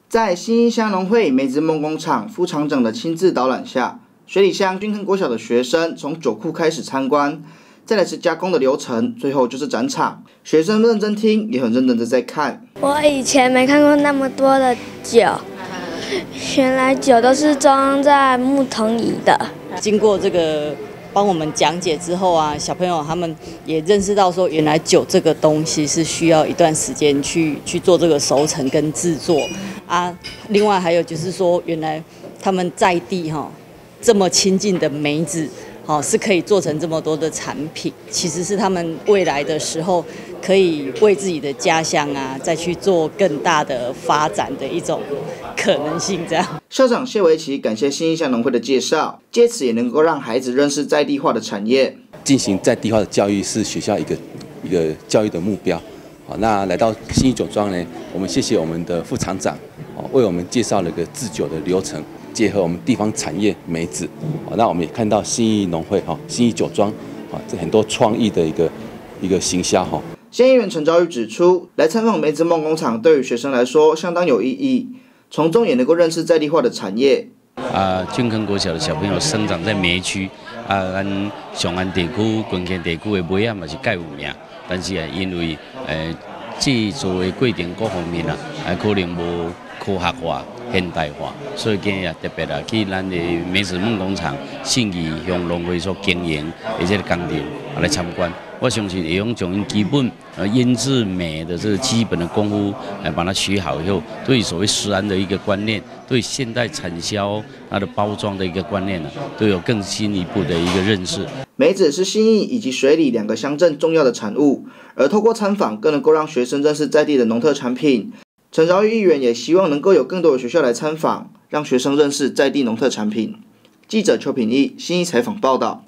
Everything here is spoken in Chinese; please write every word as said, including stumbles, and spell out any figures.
在新义乡农会梅子梦工厂副厂长的亲自导览下，水里乡军坑国小的学生从酒库开始参观，再来是加工的流程，最后就是展场。学生认真听，也很认真的在看。 我以前没看过那么多的酒，原来酒都是装在木桶里的。 经过这个帮我们讲解之后啊，小朋友他们也认识到说，原来酒这个东西是需要一段时间去去做这个熟成跟制作啊。另外还有就是说，原来他们在地哈、哦、这么亲近的梅子，哦是可以做成这么多的产品，其实是他们未来的时候可以为自己的家乡啊再去做更大的发展的一种可能性。这样， 校长谢维奇感谢新义乡农会的介绍，借此也能够让孩子认识在地化的产业。 进行在地化的教育是学校一个一个教育的目标。好，那来到新义酒庄呢，我们谢谢我们的副厂长，为我们介绍了个制酒的流程，结合我们地方产业梅子。好，那我们也看到新义农会哈、新义酒庄啊，这很多创意的一个一个行销哈。 县议员陈昭玉指出，来参访梅子梦工厂对于学生来说相当有意义，从中也能够认识在地化的产业。 啊，军坑国小的小朋友生长在梅区，啊，咱上安地区、关键地区的梅啊嘛是介有名，但是啊，因为诶制作的过程各方面啊，还可能无科学化、现代化，所以今日特别啊去咱的梅子梦工厂信义乡农会所经营的这个工厂来参观。我相信会用从基本呃腌制梅的这个基本的功夫来把它学好以后，对所谓食安的一个观念，对现代产销它的包装的一个观念呢，都有更进一步的一个认识。 梅子是新义以及水里两个乡镇重要的产物，而透过参访更能够让学生认识在地的农特产品。陈昭玉议员也希望能够有更多的学校来参访，让学生认识在地农特产品。记者邱品义新义采访报道。